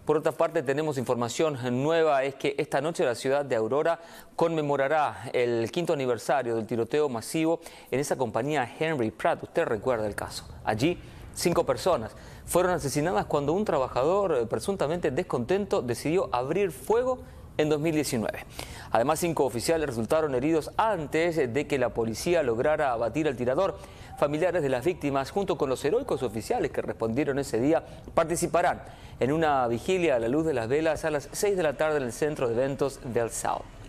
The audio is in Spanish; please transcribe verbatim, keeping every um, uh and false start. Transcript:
Por otra parte, tenemos información nueva, es que esta noche la ciudad de Aurora conmemorará el quinto aniversario del tiroteo masivo en esa compañía Henry Pratt. Usted recuerda el caso. Allí, cinco personas fueron asesinadas cuando un trabajador presuntamente descontento decidió abrir fuego en dos mil diecinueve. Además, cinco oficiales resultaron heridos antes de que la policía lograra abatir al tirador. Familiares de las víctimas, junto con los heroicos oficiales que respondieron ese día, participarán en una vigilia a la luz de las velas a las seis de la tarde en el centro de eventos del South.